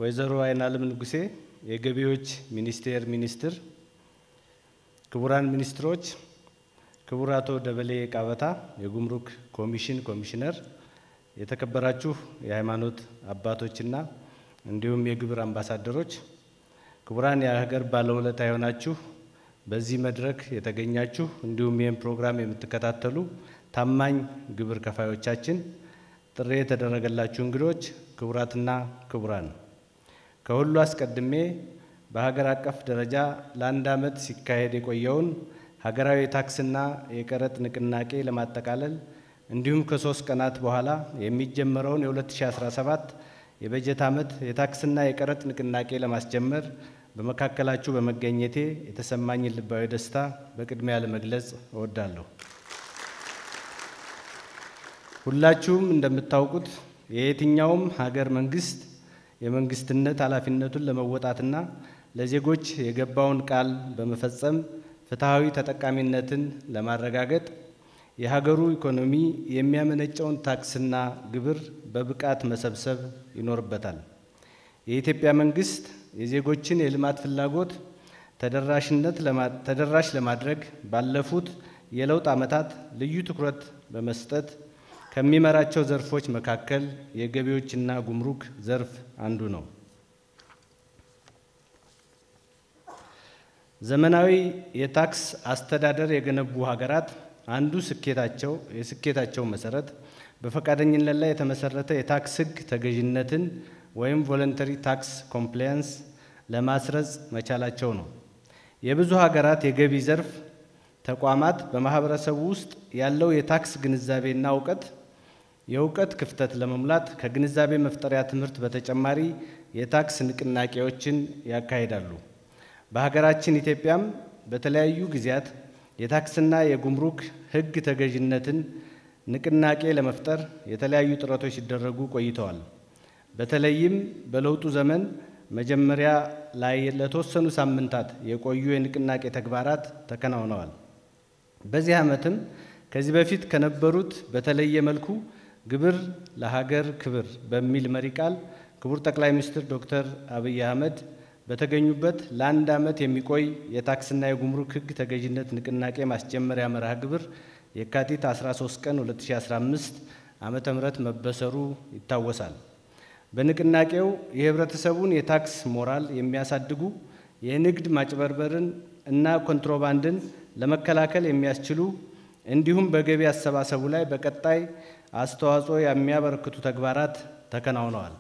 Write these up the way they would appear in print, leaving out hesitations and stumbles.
ወይዘሮ አይናለም ንጉሴ የገቢዎች ሚኒስቴር ሚኒስትር፣ ክቡራን ሚኒስትሮች፣ ክቡር አቶ ደበሌ ቃበታ የጉምሩክ ኮሚሽን ኮሚሽነር፣ የተከበራችሁ የሃይማኖት አባቶችና እንዲሁም የግብር አምባሳደሮች፣ ክቡራን የሀገር ባለውለታ የሆናችሁ በዚህ መድረክ የተገኛችሁ እንዲሁም ይህን ፕሮግራም የምትከታተሉ ታማኝ ግብር ከፋዮቻችን፣ ጥሪ የተደረገላችሁ እንግዶች፣ ክቡራትና ክቡራን፣ ከሁሉ አስቀድሜ በሀገር አቀፍ ደረጃ ለአንድ ዓመት ሲካሄድ የቆየውን ሀገራዊ የታክስና የቀረጥ ንቅናቄ ለማጠቃለል እንዲሁም ከ3 ቀናት በኋላ የሚጀመረውን የ2017 የበጀት ዓመት የታክስና የቀረጥ ንቅናቄ ለማስጀመር በመካከላችሁ በመገኘቴ የተሰማኝን ልባዊ ደስታ በቅድሚያ ለመግለጽ እወዳለሁ። ሁላችሁም እንደምታውቁት የየትኛውም ሀገር መንግስት የመንግስትነት ኃላፊነቱን ለመወጣትና ለዜጎች የገባውን ቃል በመፈጸም ፍትሃዊ ተጠቃሚነትን ለማረጋገጥ የሀገሩ ኢኮኖሚ የሚያመነጨውን ታክስና ግብር በብቃት መሰብሰብ ይኖርበታል። የኢትዮጵያ መንግስት የዜጎችን የልማት ፍላጎት ተደራሽ ለማድረግ ባለፉት የለውጥ ዓመታት ልዩ ትኩረት በመስጠት ከሚመራቸው ዘርፎች መካከል የገቢዎችና ጉምሩክ ዘርፍ አንዱ ነው። ዘመናዊ የታክስ አስተዳደር የገነቡ ሀገራት አንዱ የስኬታቸው መሰረት በፈቃደኝነት ላይ የተመሰረተ የታክስ ሕግ ተገዥነትን ወይም ቮለንተሪ ታክስ ኮምፕላያንስ ለማስረጽ መቻላቸው ነው። የብዙ ሀገራት የገቢ ዘርፍ ተቋማት በማህበረሰቡ ውስጥ ያለው የታክስ ግንዛቤና የእውቀት ክፍተት ለመሙላት ከግንዛቤ መፍጠሪያ ትምህርት በተጨማሪ የታክስ ንቅናቄዎችን ያካሂዳሉ። በሀገራችን ኢትዮጵያም በተለያዩ ጊዜያት የታክስና የጉምሩክ ሕግ ተገዥነትን ንቅናቄ ለመፍጠር የተለያዩ ጥረቶች ሲደረጉ ቆይተዋል። በተለይም በለውጡ ዘመን መጀመሪያ ላይ ለተወሰኑ ሳምንታት የቆዩ የንቅናቄ ተግባራት ተከናውነዋል። በዚህ ዓመትም ከዚህ በፊት ከነበሩት በተለየ መልኩ ግብር ለሀገር ክብር በሚል መሪ ቃል ክቡር ጠቅላይ ሚኒስትር ዶክተር አብይ አህመድ በተገኙበት ለአንድ ዓመት የሚቆይ የታክስና የጉምሩክ ሕግ ተገዥነት ንቅናቄ ማስጀመሪያ መርሃ ግብር የካቲት 13 ቀን 2015 ዓመተ ምህረት መበሰሩ ይታወሳል። በንቅናቄው የህብረተሰቡን የታክስ ሞራል የሚያሳድጉ የንግድ ማጭበርበርን እና ኮንትሮባንድን ለመከላከል የሚያስችሉ እንዲሁም በገቢ አሰባሰቡ ላይ በቀጣይ አስተዋጽኦ የሚያበረክቱ ተግባራት ተከናውነዋል።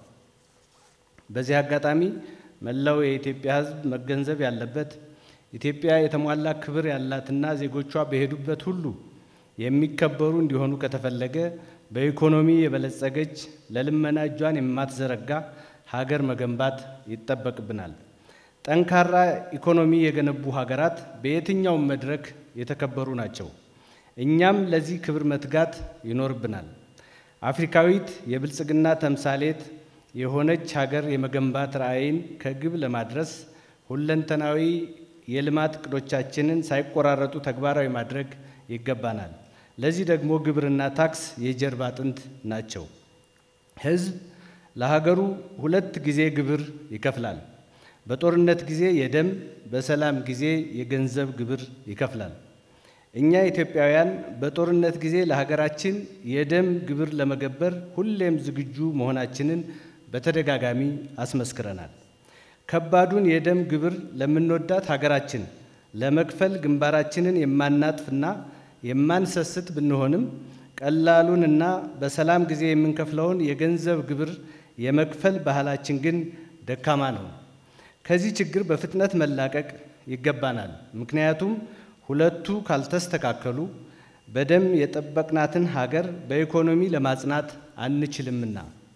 በዚህ አጋጣሚ መላው የኢትዮጵያ ሕዝብ መገንዘብ ያለበት ኢትዮጵያ የተሟላ ክብር ያላትና ዜጎቿ በሄዱበት ሁሉ የሚከበሩ እንዲሆኑ ከተፈለገ በኢኮኖሚ የበለጸገች ለልመና እጇን የማትዘረጋ ሀገር መገንባት ይጠበቅብናል። ጠንካራ ኢኮኖሚ የገነቡ ሀገራት በየትኛውም መድረክ የተከበሩ ናቸው። እኛም ለዚህ ክብር መትጋት ይኖርብናል። አፍሪካዊት የብልጽግና ተምሳሌት የሆነች ሀገር የመገንባት ራዕይን ከግብ ለማድረስ ሁለንተናዊ የልማት እቅዶቻችንን ሳይቆራረጡ ተግባራዊ ማድረግ ይገባናል። ለዚህ ደግሞ ግብርና ታክስ የጀርባ አጥንት ናቸው። ሕዝብ ለሀገሩ 2 ጊዜ ግብር ይከፍላል። በጦርነት ጊዜ የደም፣ በሰላም ጊዜ የገንዘብ ግብር ይከፍላል። እኛ ኢትዮጵያውያን በጦርነት ጊዜ ለሀገራችን የደም ግብር ለመገበር ሁሌም ዝግጁ መሆናችንን በተደጋጋሚ አስመስክረናል። ከባዱን የደም ግብር ለምንወዳት ሀገራችን ለመክፈል ግንባራችንን የማናጥፍና የማንሰስት ብንሆንም ቀላሉንና በሰላም ጊዜ የምንከፍለውን የገንዘብ ግብር የመክፈል ባህላችን ግን ደካማ ነው። ከዚህ ችግር በፍጥነት መላቀቅ ይገባናል። ምክንያቱም ሁለቱ ካልተስተካከሉ በደም የጠበቅናትን ሀገር በኢኮኖሚ ለማጽናት አንችልምና።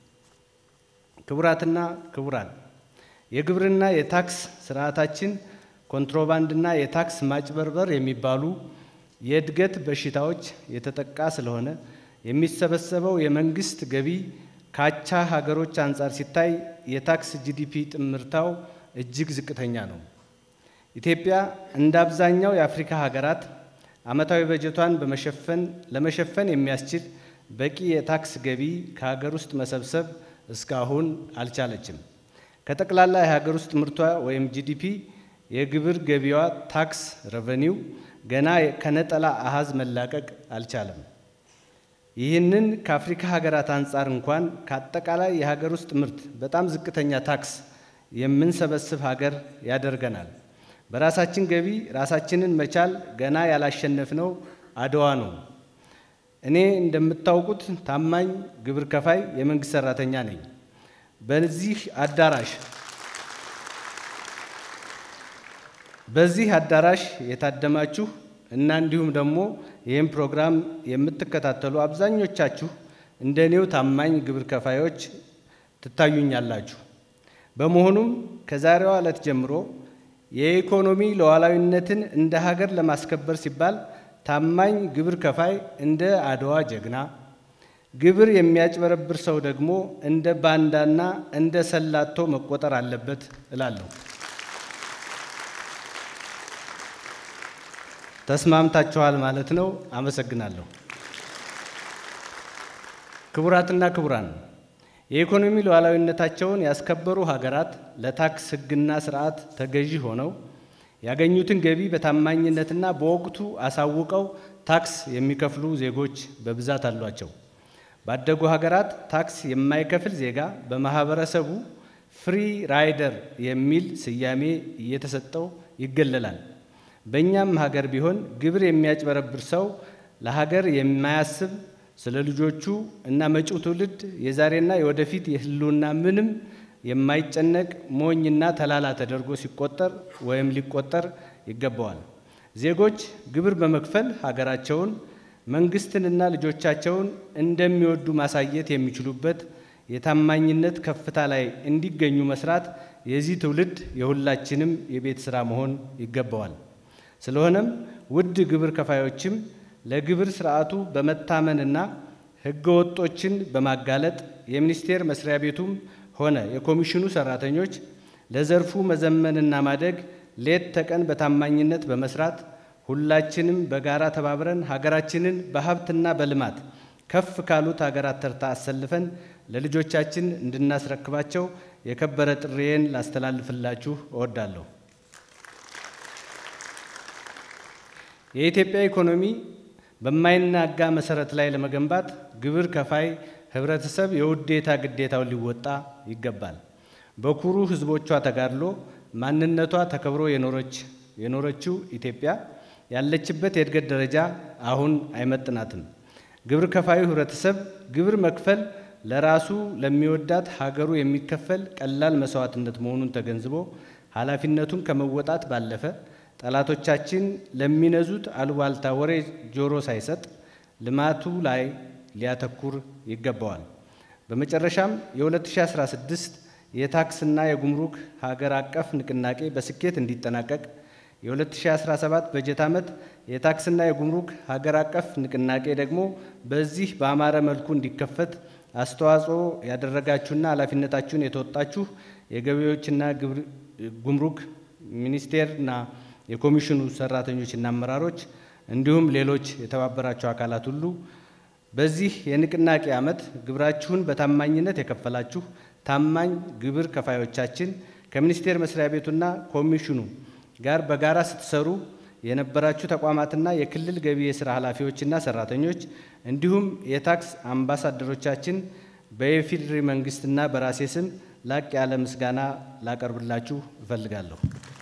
ክቡራትና ክቡራን፣ የግብርና የታክስ ስርዓታችን ኮንትሮባንድና የታክስ ማጭበርበር የሚባሉ የእድገት በሽታዎች የተጠቃ ስለሆነ የሚሰበሰበው የመንግስት ገቢ ካቻ ሀገሮች አንጻር ሲታይ የታክስ ጂዲፒ ጥምርታው እጅግ ዝቅተኛ ነው። ኢትዮጵያ እንደ አብዛኛው የአፍሪካ ሀገራት ዓመታዊ በጀቷን ለመሸፈን የሚያስችል በቂ የታክስ ገቢ ከሀገር ውስጥ መሰብሰብ እስካሁን አልቻለችም። ከጠቅላላ የሀገር ውስጥ ምርቷ ወይም ጂዲፒ የግብር ገቢዋ ታክስ ሬቨኒው ገና ከነጠላ አሃዝ መላቀቅ አልቻለም። ይህንን ከአፍሪካ ሀገራት አንፃር እንኳን ከአጠቃላይ የሀገር ውስጥ ምርት በጣም ዝቅተኛ ታክስ የምንሰበስብ ሀገር ያደርገናል። በራሳችን ገቢ ራሳችንን መቻል ገና ያላሸነፍነው አድዋ ነው። እኔ እንደምታውቁት ታማኝ ግብር ከፋይ የመንግስት ሰራተኛ ነኝ። በዚህ አዳራሽ የታደማችሁ እና እንዲሁም ደግሞ ይህን ፕሮግራም የምትከታተሉ አብዛኞቻችሁ እንደኔው ታማኝ ግብር ከፋዮች ትታዩኛላችሁ። በመሆኑም ከዛሬዋ ዕለት ጀምሮ የኢኮኖሚ ሉዓላዊነትን እንደ ሀገር ለማስከበር ሲባል ታማኝ ግብር ከፋይ እንደ አድዋ ጀግና፣ ግብር የሚያጭበረብር ሰው ደግሞ እንደ ባንዳና እንደ ሰላቶ መቆጠር አለበት እላለሁ። ተስማምታችኋል ማለት ነው። አመሰግናለሁ። ክቡራትና ክቡራን፣ የኢኮኖሚ ሉዓላዊነታቸውን ያስከበሩ ሀገራት ለታክስ ሕግና ስርዓት ተገዢ ሆነው ያገኙትን ገቢ በታማኝነትና በወቅቱ አሳውቀው ታክስ የሚከፍሉ ዜጎች በብዛት አሏቸው። ባደጉ ሀገራት ታክስ የማይከፍል ዜጋ በማህበረሰቡ ፍሪ ራይደር የሚል ስያሜ እየተሰጠው ይገለላል። በእኛም ሀገር ቢሆን ግብር የሚያጭበረብር ሰው ለሀገር የማያስብ ስለ ልጆቹ እና መጪው ትውልድ የዛሬና የወደፊት የህልውና ምንም የማይጨነቅ ሞኝና ተላላ ተደርጎ ሲቆጠር ወይም ሊቆጠር ይገባዋል። ዜጎች ግብር በመክፈል ሀገራቸውን፣ መንግስትንና ልጆቻቸውን እንደሚወዱ ማሳየት የሚችሉበት የታማኝነት ከፍታ ላይ እንዲገኙ መስራት የዚህ ትውልድ የሁላችንም የቤት ስራ መሆን ይገባዋል። ስለሆነም ውድ ግብር ከፋዮችም ለግብር ስርዓቱ በመታመንና ህገወጦችን በማጋለጥ የሚኒስቴር መስሪያ ቤቱም ሆነ የኮሚሽኑ ሰራተኞች ለዘርፉ መዘመንና ማደግ ሌት ተቀን በታማኝነት በመስራት ሁላችንም በጋራ ተባብረን ሀገራችንን በሀብትና በልማት ከፍ ካሉት ሀገራት ተርታ አሰልፈን ለልጆቻችን እንድናስረክባቸው የከበረ ጥሪዬን ላስተላልፍላችሁ እወዳለሁ። የኢትዮጵያ ኢኮኖሚ በማይናጋ መሰረት ላይ ለመገንባት ግብር ከፋይ ህብረተሰብ የውዴታ ግዴታውን ሊወጣ ይገባል። በኩሩ ህዝቦቿ ተጋድሎ ማንነቷ ተከብሮ የኖረችው ኢትዮጵያ ያለችበት የእድገት ደረጃ አሁን አይመጥናትም። ግብር ከፋዩ ህብረተሰብ ግብር መክፈል ለራሱ ለሚወዳት ሀገሩ የሚከፈል ቀላል መስዋዕትነት መሆኑን ተገንዝቦ ኃላፊነቱን ከመወጣት ባለፈ ጠላቶቻችን ለሚነዙት አሉባልታ ወሬ ጆሮ ሳይሰጥ ልማቱ ላይ ሊያተኩር ይገባዋል። በመጨረሻም የ2016 የታክስና የጉምሩክ ሀገር አቀፍ ንቅናቄ በስኬት እንዲጠናቀቅ የ2017 በጀት ዓመት የታክስና የጉምሩክ ሀገር አቀፍ ንቅናቄ ደግሞ በዚህ በአማረ መልኩ እንዲከፈት አስተዋጽኦ ያደረጋችሁና ኃላፊነታችሁን የተወጣችሁ የገቢዎችና ጉምሩክ ሚኒስቴርና የኮሚሽኑ ሰራተኞችና አመራሮች እንዲሁም ሌሎች የተባበራችሁ አካላት ሁሉ በዚህ የንቅናቄ ዓመት ግብራችሁን በታማኝነት የከፈላችሁ ታማኝ ግብር ከፋዮቻችን ከሚኒስቴር መስሪያ ቤቱና ኮሚሽኑ ጋር በጋራ ስትሰሩ የነበራችሁ ተቋማትና የክልል ገቢ የሥራ ኃላፊዎችና ሰራተኞች እንዲሁም የታክስ አምባሳደሮቻችን በኢፌዴሪ መንግስትና በራሴ ስም ላቅ ያለ ምስጋና ላቀርብላችሁ እፈልጋለሁ።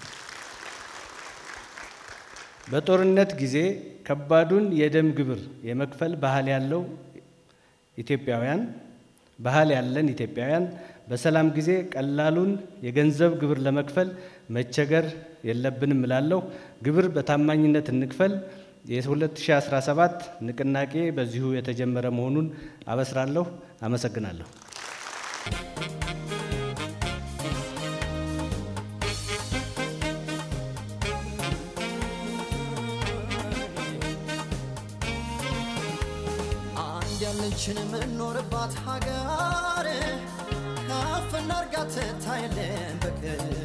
በጦርነት ጊዜ ከባዱን የደም ግብር የመክፈል ባህል ያለን ኢትዮጵያውያን በሰላም ጊዜ ቀላሉን የገንዘብ ግብር ለመክፈል መቸገር የለብንም እላለሁ። ግብር በታማኝነት እንክፈል። የ2017 ንቅናቄ በዚሁ የተጀመረ መሆኑን አበስራለሁ። አመሰግናለሁ። ያለችን ምንኖርባት ሀገር ከፍ እናርጋት ታይለን በክብር